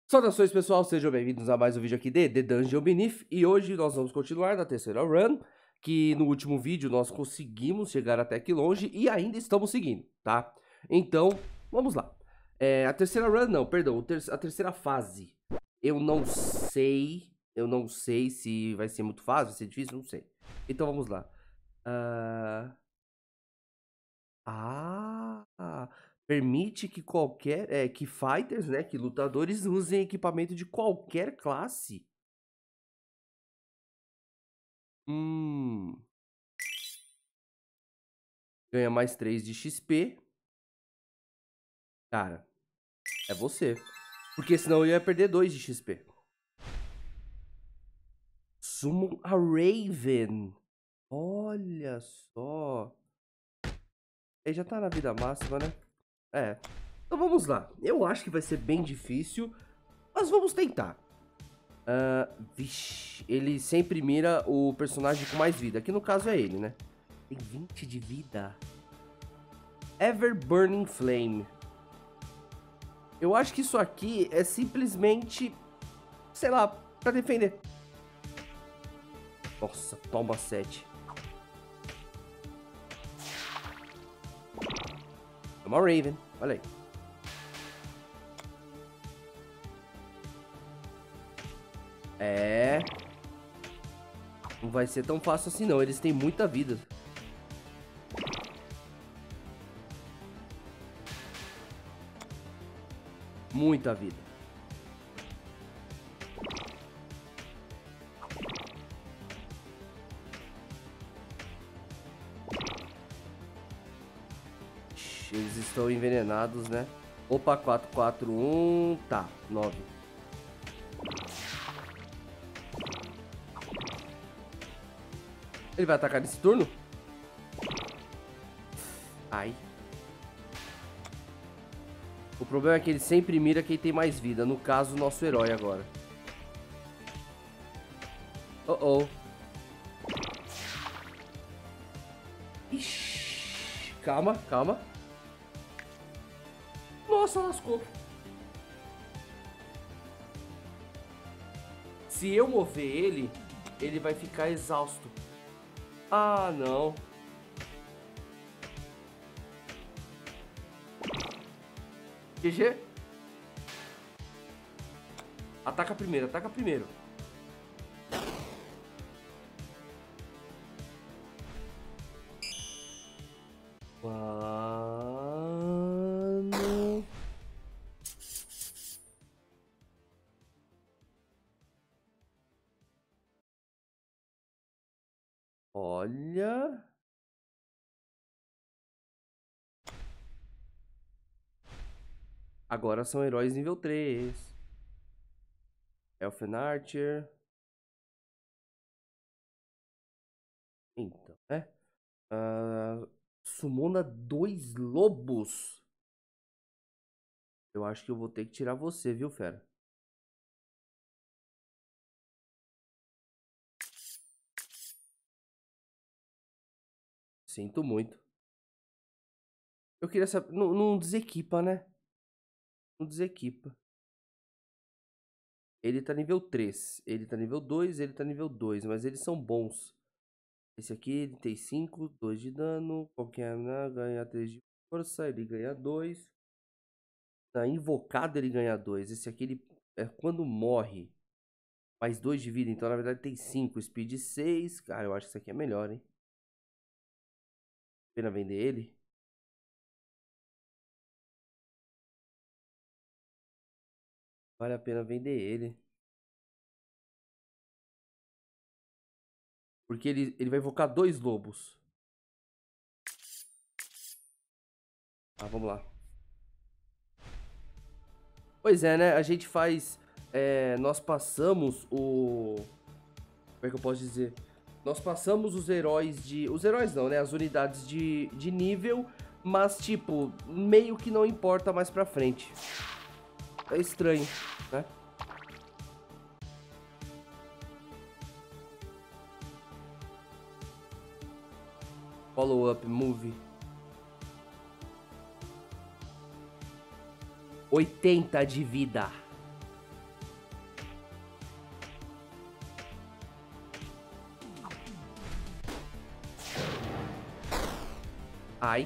Saudações pessoal, sejam bem-vindos a mais um vídeo aqui de The Dungeon Beneath. E hoje nós vamos continuar na terceira run, que no último vídeo nós conseguimos chegar até aqui longe e ainda estamos seguindo, tá? Então, vamos lá. A terceira run, não, perdão, a terceira fase. Eu não sei se vai ser muito fácil, vai ser difícil, não sei. Então vamos lá. Permite que que fighters, né, que lutadores usem equipamento de qualquer classe. Hum. Ganha mais 3 de XP. Cara, é você. Porque senão eu ia perder 2 de XP. Summon a Raven. Olha só. Ele já tá na vida máxima, né? Então vamos lá. Eu acho que vai ser bem difícil, mas vamos tentar. Vixe, ele sempre mira o personagem com mais vida. Que no caso é ele, né? Tem 20 de vida. Ever Burning Flame. Eu acho que isso aqui é simplesmente, sei lá, pra defender. Nossa, toma 7. É uma Raven, olha aí. Não vai ser tão fácil assim não, eles têm muita vida. Muita vida. Eles estão envenenados, né? Opa, 4, 4, 1... Tá, 9. Ele vai atacar nesse turno? Ai. O problema é que ele sempre mira quem tem mais vida. No caso, o nosso herói agora. Oh. Ixi. Calma, calma. Nossa, lascou. Se eu mover ele, ele vai ficar exausto. Ah, não. GG. Ataca primeiro, ataca primeiro. Mano. Olha. Agora são heróis nível 3. Elfen Archer. Então, né? Sumona 2 lobos. Eu acho que eu vou ter que tirar você, viu, fera? Sinto muito. Eu queria saber... Não desequipa, né? Não desequipa. Ele tá nível 3. Ele tá nível 2, ele tá nível 2. Mas eles são bons. Esse aqui ele tem 5, 2 de dano. Qualquer ganha 3 de força. Ele ganha 2. Na invocada ele ganha 2. Esse aqui ele é quando morre. Mais 2 de vida. Então na verdade tem 5. Speed 6. Cara, eu acho que esse aqui é melhor, hein? Pena vender ele. Vale a pena vender ele. Porque ele vai invocar 2 lobos. Vamos lá. Pois é, né? A gente faz... nós passamos o... Como é que eu posso dizer? Nós passamos os heróis de... Os heróis não, né? As unidades de nível. Mas, tipo, meio que não importa mais pra frente. É estranho, né? Follow up, move. 80 de vida. Ai.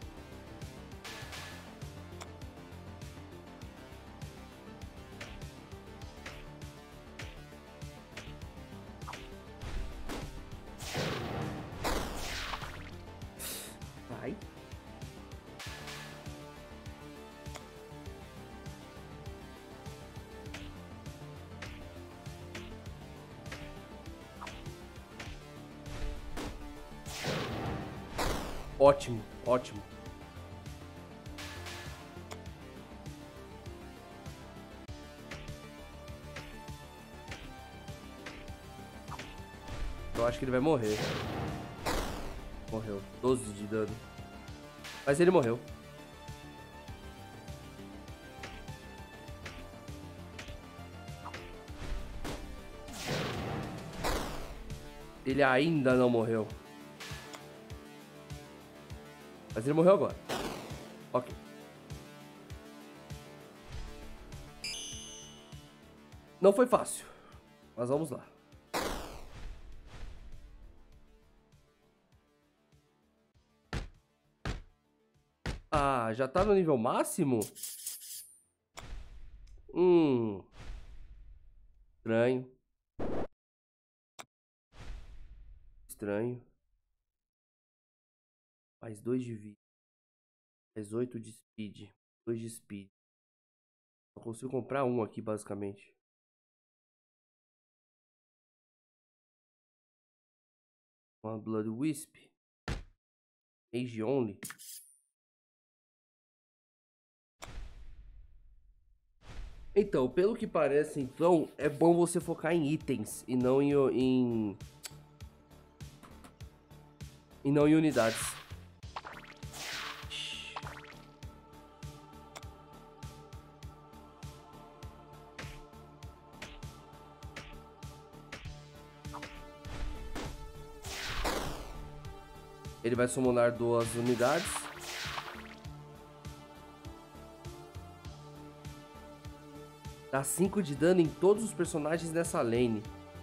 Ai. Ótimo, ótimo. Eu acho que ele vai morrer. Morreu. 12 de dano. Mas ele morreu. Ele ainda não morreu. Mas ele morreu agora. Ok. Não foi fácil. Mas vamos lá. Ah, já tá no nível máximo? Estranho. Estranho. Mais 2 de vida. Mais 8 de speed. 2 de speed. Só consigo comprar um aqui, basicamente. Uma Blood Wisp. Mage Only. Então, pelo que parece, então, é bom você focar em itens e não em unidades. Ele vai summonar 2 unidades. Dá 5 de dano em todos os personagens nessa lane.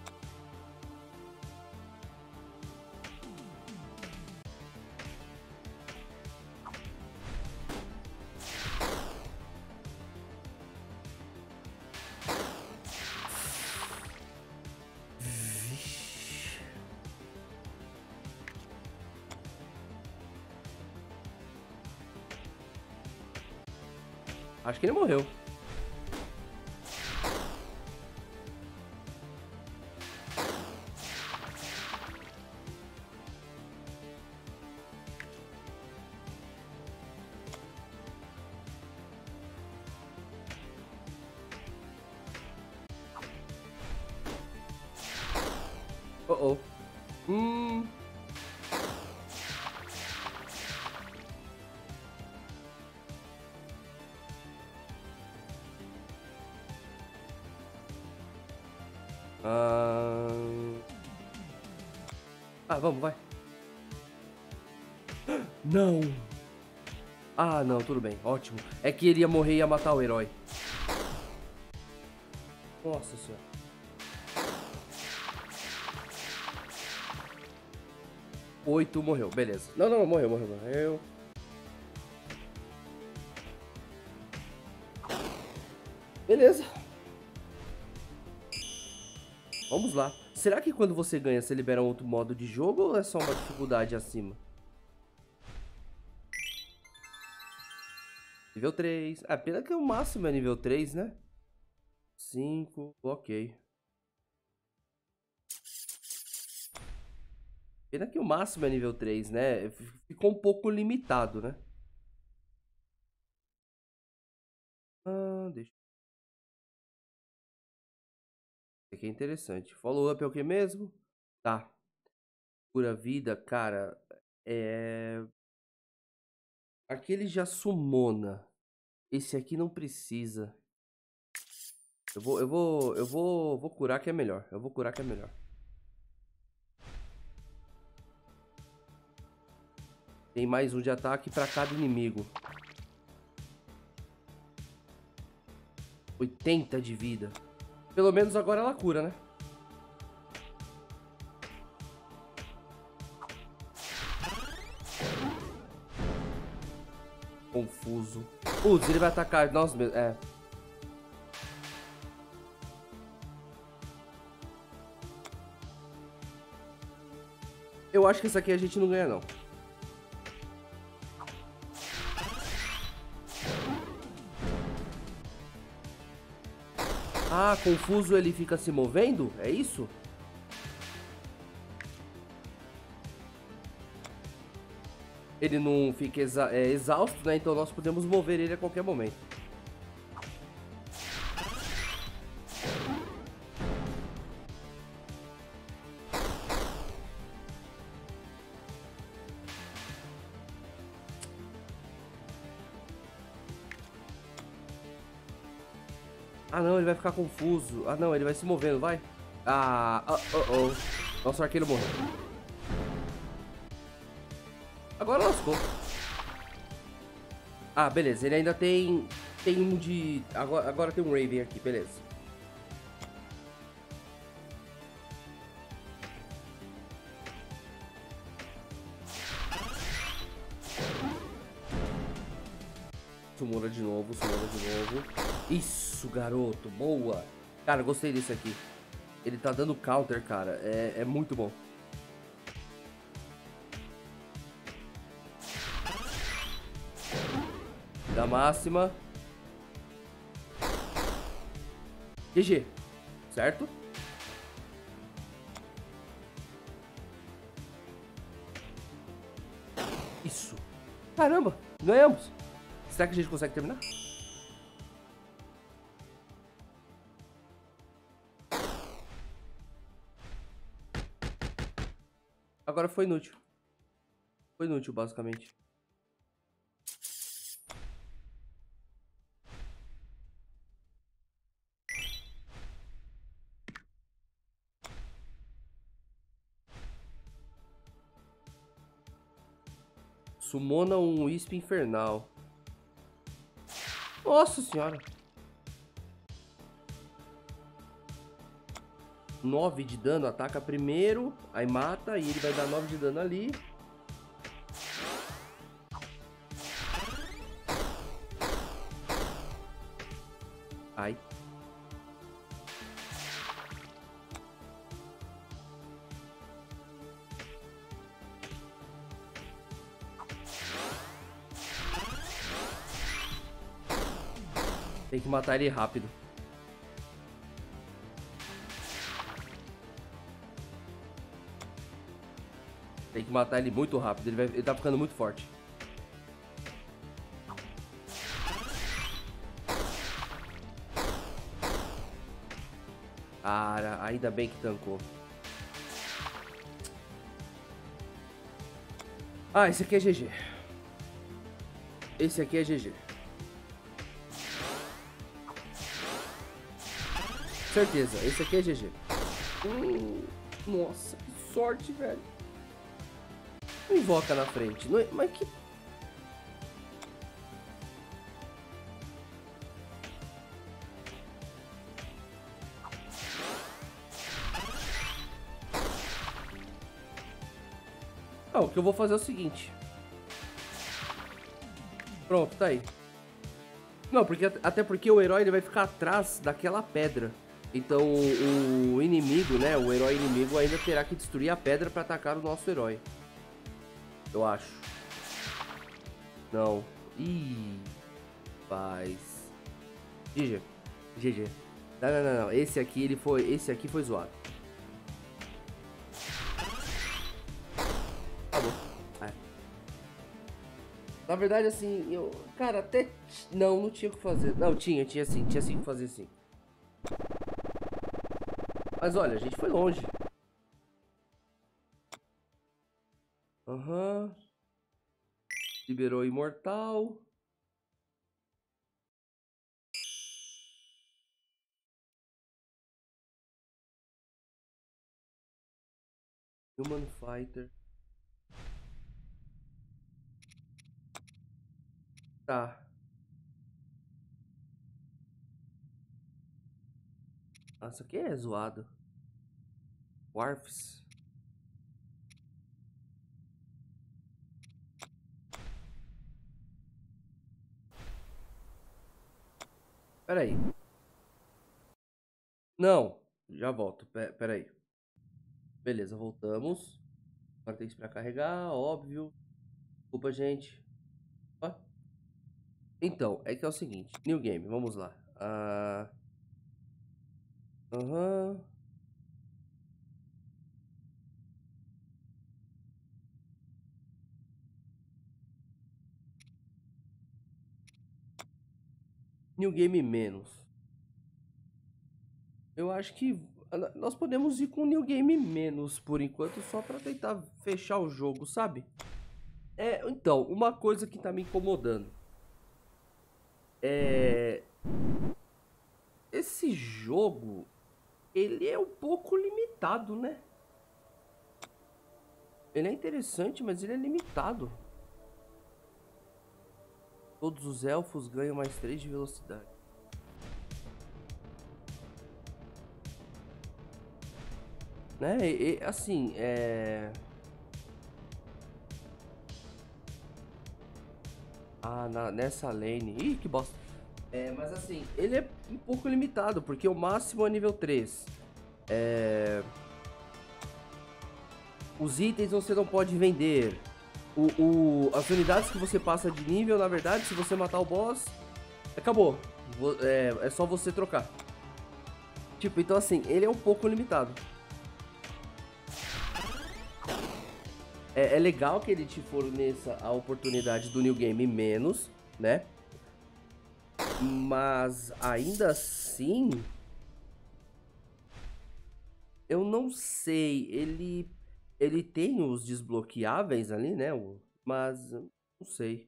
Acho que ele morreu. Oh, oh. Ah, vamos, vai. Não. Ah, não, tudo bem, ótimo. É que ele ia morrer e ia matar o herói. Nossa senhora. Oito morreu, beleza. Não, não, morreu. Beleza. Vamos lá. Será que quando você ganha, você libera um outro modo de jogo ou é só uma dificuldade acima? Nível 3. Ah, pena que o máximo é nível 3, né? 5, ok. Pena que o máximo é nível 3, né? Ficou um pouco limitado, né? Deixa. Isso aqui é interessante. Follow-up é o que mesmo? Tá. Pura vida, cara. Aquele já summona. Esse aqui não precisa. Vou curar que é melhor. Eu vou curar que é melhor. Tem mais um de ataque pra cada inimigo. 80 de vida. Pelo menos agora ela cura, né? confuso. Putz, ele vai atacar nós mesmos. É. Eu acho que isso aqui a gente não ganha, não. Ah, confuso ele fica se movendo? É isso? Ele não fica exausto, né? Então nós podemos mover ele a qualquer momento. Ah, não, ele vai ficar confuso. Ah, não, ele vai se movendo, vai. Ah, Nosso arqueiro morreu. Agora lascou. Ah, beleza, ele ainda tem um de... Agora tem um Raven aqui, beleza. Sumona de novo, Sumona de novo. Isso, garoto, boa. Cara, gostei desse aqui. Ele tá dando counter, cara. É muito bom. Da máxima. GG. Certo? Isso. Caramba, ganhamos. Será que a gente consegue terminar? Agora foi inútil. Foi inútil, basicamente. Sumona um Wisp infernal. Nossa senhora. 9 de dano, ataca primeiro, aí mata, e ele vai dar 9 de dano ali. Ai. Tem que matar ele rápido. Tem que matar ele muito rápido, ele tá ficando muito forte. Cara, ainda bem que tancou. Ah, esse aqui é GG. Esse aqui é GG. Certeza, esse aqui é GG. Nossa, que sorte, velho. Não invoca na frente. Não, mas que... Ah, o que eu vou fazer é o seguinte. Pronto, tá aí. Não, porque até porque o herói ele vai ficar atrás daquela pedra. Então o inimigo, né? O herói inimigo ainda terá que destruir a pedra pra atacar o nosso herói. Eu acho. Não. Ih. Paz. GG. GG. Não. Esse aqui foi zoado. Tá bom. É. Na verdade, assim, cara, até... Não tinha o que fazer. Não, tinha sim que fazer sim. Mas olha, a gente foi longe. Aham. Liberou o imortal. Human Fighter. Tá. Nossa, aqui é zoado. Warfs. Pera aí. Não, já volto. Pera aí. Beleza, voltamos. Agora tem que esperar carregar, óbvio. Desculpa, gente. Ó. Então, é que é o seguinte. New game, vamos lá. Aham. New game menos. Eu acho que nós podemos ir com New Game menos por enquanto, só pra tentar fechar o jogo, sabe? Então, uma coisa que tá me incomodando é. Esse jogo, ele é um pouco limitado, né? Ele é interessante, mas ele é limitado. Todos os elfos ganham mais 3 de velocidade. Né? Assim, nessa lane. Ih, que bosta. Mas assim, ele é um pouco limitado, porque o máximo é nível 3. Os itens você não pode vender. As unidades que você passa de nível, na verdade, se você matar o boss, acabou. É só você trocar. Tipo, então assim, ele é um pouco limitado. É legal que ele te forneça a oportunidade do New Game menos, né? Mas ainda assim, eu não sei. Ele tem os desbloqueáveis ali, né? Mas eu não sei.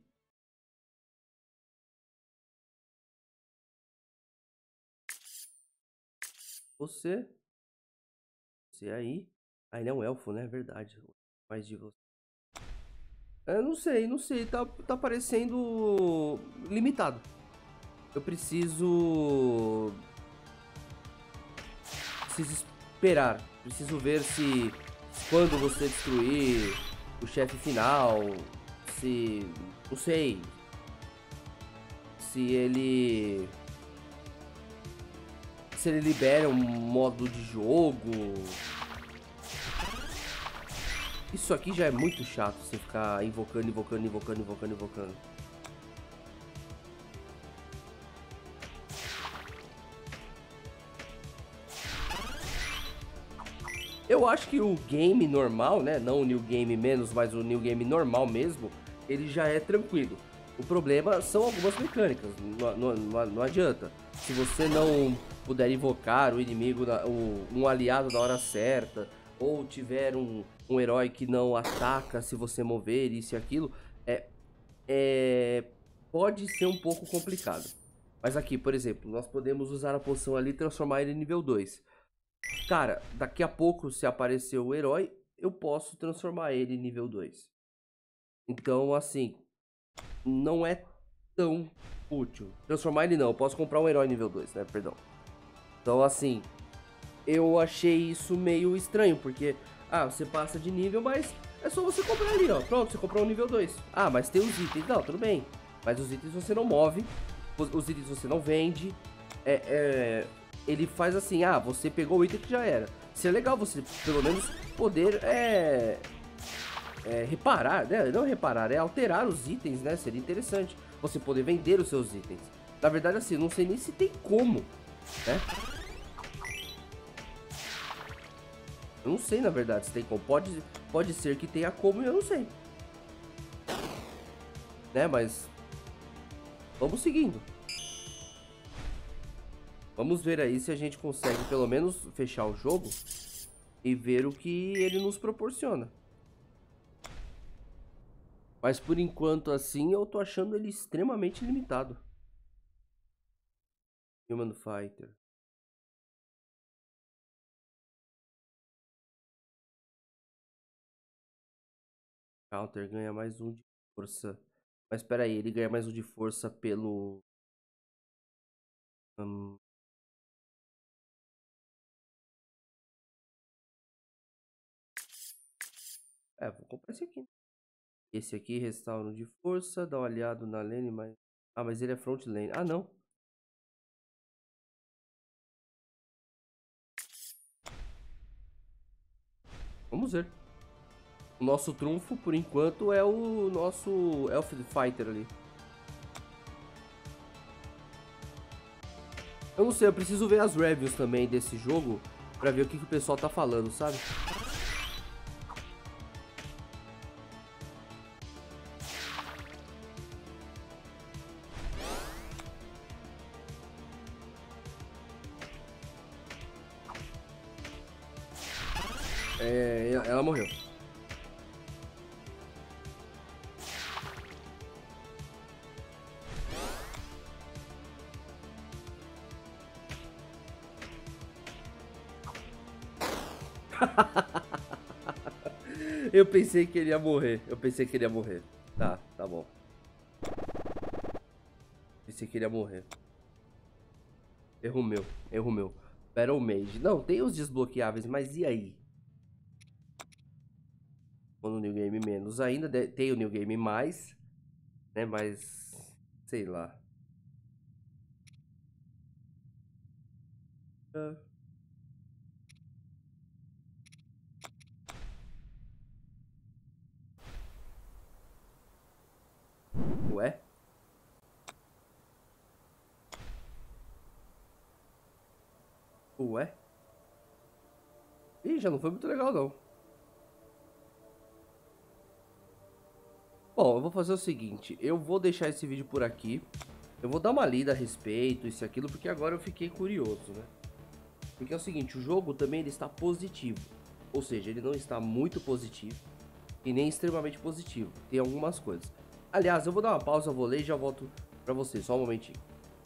Você, você aí. Ah, ele é um elfo, né? Verdade. Mais de você. Eu não sei, não sei. Tá parecendo limitado. Eu preciso esperar. Preciso ver se quando você destruir o chefe final, se não sei, se ele libera um modo de jogo. Isso aqui já é muito chato, você ficar invocando, invocando, invocando, invocando, invocando. Eu acho que o game normal, né? Não o new game menos, mas o new game normal mesmo, ele já é tranquilo. O problema são algumas mecânicas, não adianta. Se você não puder invocar o inimigo, um aliado na hora certa, ou tiver um herói que não ataca se você mover isso e aquilo, é, pode ser um pouco complicado. Mas aqui, por exemplo, nós podemos usar a poção ali e transformar ele em nível 2. Cara, daqui a pouco, se aparecer o herói, eu posso transformar ele em nível 2. Então, assim, não é tão útil. Transformar ele não, eu posso comprar um herói nível 2, né? Perdão. Então, assim, eu achei isso meio estranho, porque, você passa de nível, mas é só você comprar ali, ó. Pronto, você comprou um nível 2. Ah, mas tem os itens. Não, tudo bem. Mas os itens você não move, os itens você não vende. Ele faz assim, você pegou o item que já era. Seria legal você, pelo menos, poder reparar, né? Não reparar, é alterar os itens, né? Seria interessante você poder vender os seus itens. Na verdade, assim, não sei nem se tem como, né? Eu não sei, na verdade, se tem como. Pode ser que tenha como e eu não sei. Né, mas vamos seguindo. Vamos ver aí se a gente consegue pelo menos fechar o jogo e ver o que ele nos proporciona. Mas por enquanto assim, eu tô achando ele extremamente limitado. Human Fighter. Counter ganha mais um de força. Mas espera aí, ele ganha mais um de força pelo... hum, vou comprar esse aqui. Esse aqui restaura um de força, dá um aliado na lane, mas... Ah, mas ele é front lane. Ah, não. Vamos ver. O nosso trunfo, por enquanto, é o nosso Elf Fighter ali. Eu não sei, eu preciso ver as reviews também desse jogo pra ver o que o pessoal tá falando, sabe? Ela morreu. Eu pensei que ele ia morrer. Eu pensei que ele ia morrer. Tá bom. Pensei que ele ia morrer. Erro meu, erro meu. Battle Mage. Não, tem os desbloqueáveis, mas e aí? No New Game menos ainda. Tem o New Game mais, né? Mas... sei lá. Ué? Ué? Ih, já não foi muito legal, não. Bom, eu vou fazer o seguinte. Eu vou deixar esse vídeo por aqui. Eu vou dar uma lida a respeito, isso e aquilo, porque agora eu fiquei curioso, né? Porque é o seguinte, o jogo também ele está positivo. Ou seja, ele não está muito positivo e nem extremamente positivo. Tem algumas coisas. Aliás, eu vou dar uma pausa, vou ler e já volto pra vocês. Só um momentinho.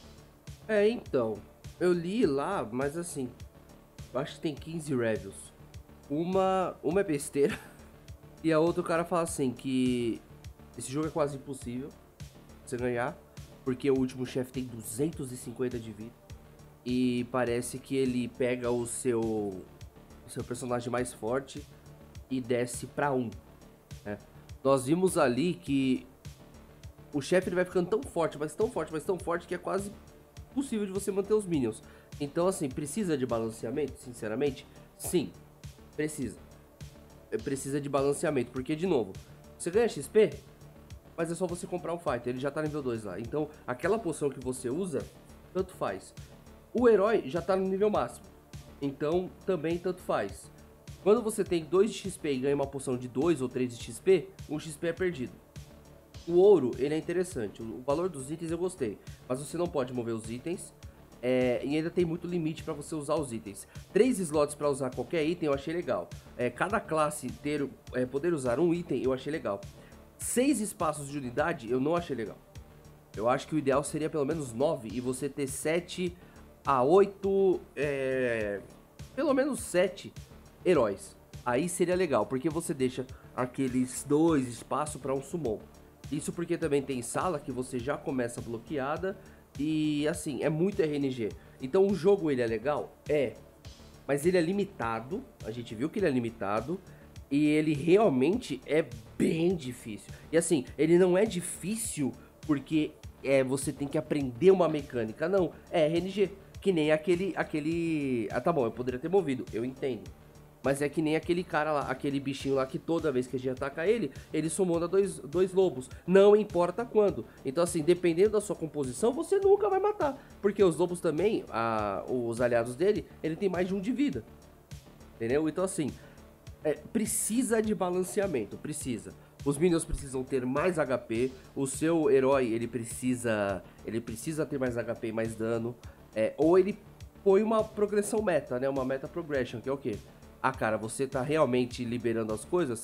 Então, eu li lá, mas assim, eu acho que tem 15 reviews. Uma é besteira e a outra o cara fala assim que esse jogo é quase impossível você ganhar, porque o último chefe tem 250 de vida e parece que ele pega o seu personagem mais forte e desce pra 1, né? Nós vimos ali que o chefe ele vai ficando tão forte, mas tão forte, mas tão forte que é quase possível de você manter os minions. Então assim, precisa de balanceamento, sinceramente? Sim, precisa. Precisa de balanceamento, porque de novo, você ganha XP, mas é só você comprar um fighter, ele já tá nível 2 lá. Então, aquela poção que você usa, tanto faz. O herói já tá no nível máximo, então também tanto faz. Quando você tem 2 de XP e ganha uma poção de 2 ou 3 de XP, um XP é perdido. O ouro, ele é interessante, o valor dos itens eu gostei, mas você não pode mover os itens. E ainda tem muito limite para você usar os itens. 3 slots para usar qualquer item eu achei legal. Cada classe poder usar um item eu achei legal. 6 espaços de unidade eu não achei legal. Eu acho que o ideal seria pelo menos 9 e você ter 7 a 8, pelo menos 7 heróis. Aí seria legal, porque você deixa aqueles 2 espaços para um summon. Isso porque também tem sala que você já começa bloqueada e assim, é muito RNG. Então o jogo ele é legal? Mas ele é limitado, a gente viu que ele é limitado e ele realmente é bem difícil. E assim, ele não é difícil porque você tem que aprender uma mecânica, não, é RNG, que nem aquele... Ah, tá bom, eu poderia ter movido, eu entendo. Mas é que nem aquele cara lá, aquele bichinho lá que toda vez que a gente ataca ele summona dois lobos. Não importa quando. Então assim, dependendo da sua composição, você nunca vai matar. Porque os lobos também, os aliados dele, ele tem mais de 1 de vida. Entendeu? Então assim, precisa de balanceamento, precisa. Os minions precisam ter mais HP, o seu herói ele precisa ter mais HP e mais dano. Ou ele põe uma progressão meta, né? Uma meta progression, que é o quê? Cara, você tá realmente liberando as coisas,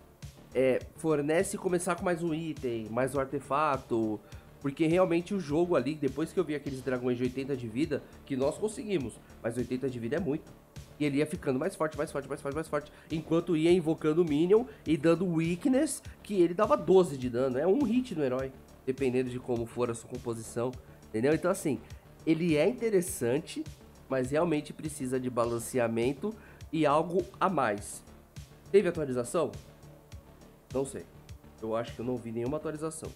fornece começar com mais um item, mais um artefato, porque realmente o jogo ali, depois que eu vi aqueles dragões de 80 de vida, que nós conseguimos, mas 80 de vida é muito. E ele ia ficando mais forte, mais forte, mais forte, mais forte, enquanto ia invocando o minion e dando weakness, que ele dava 12 de dano, é um hit no herói, dependendo de como for a sua composição, entendeu? Então assim, ele é interessante, mas realmente precisa de balanceamento e algo a mais. Teve atualização? Não sei. Eu acho que eu não vi nenhuma atualização.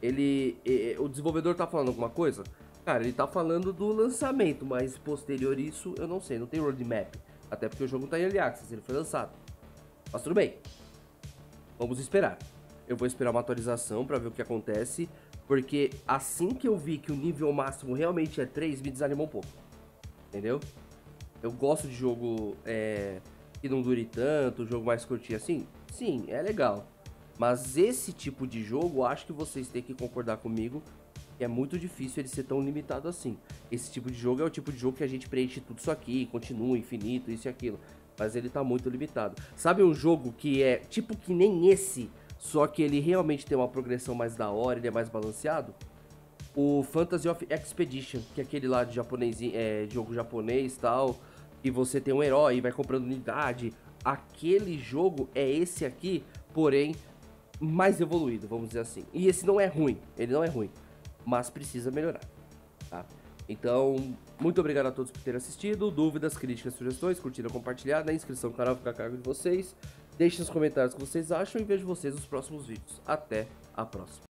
O desenvolvedor tá falando alguma coisa? Cara, ele tá falando do lançamento, mas posterior isso eu não sei. Não tem roadmap. Até porque o jogo tá em Early Access, ele foi lançado. Mas tudo bem, vamos esperar. Eu vou esperar uma atualização pra ver o que acontece, porque assim que eu vi que o nível máximo realmente é 3, me desanimou um pouco, entendeu? Eu gosto de jogo que não dure tanto, jogo mais curtinho assim. Sim, é legal. Mas esse tipo de jogo, eu acho que vocês têm que concordar comigo que é muito difícil ele ser tão limitado assim. Esse tipo de jogo é o tipo de jogo que a gente preenche tudo isso aqui, continua infinito, isso e aquilo. Mas ele tá muito limitado. Sabe um jogo que é tipo que nem esse, só que ele realmente tem uma progressão mais da hora, ele é mais balanceado? O Fantasy of Expedition, que é aquele lá de japonês, jogo japonês e tal, e você tem um herói, vai comprando unidade. Aquele jogo é esse aqui, porém mais evoluído, vamos dizer assim. E esse não é ruim, ele não é ruim, mas precisa melhorar, tá? Então, muito obrigado a todos por terem assistido. Dúvidas, críticas, sugestões, curtiram, compartilhar, na inscrição do canal fica a cargo de vocês. Deixem nos comentários o que vocês acham e vejo vocês nos próximos vídeos. Até a próxima.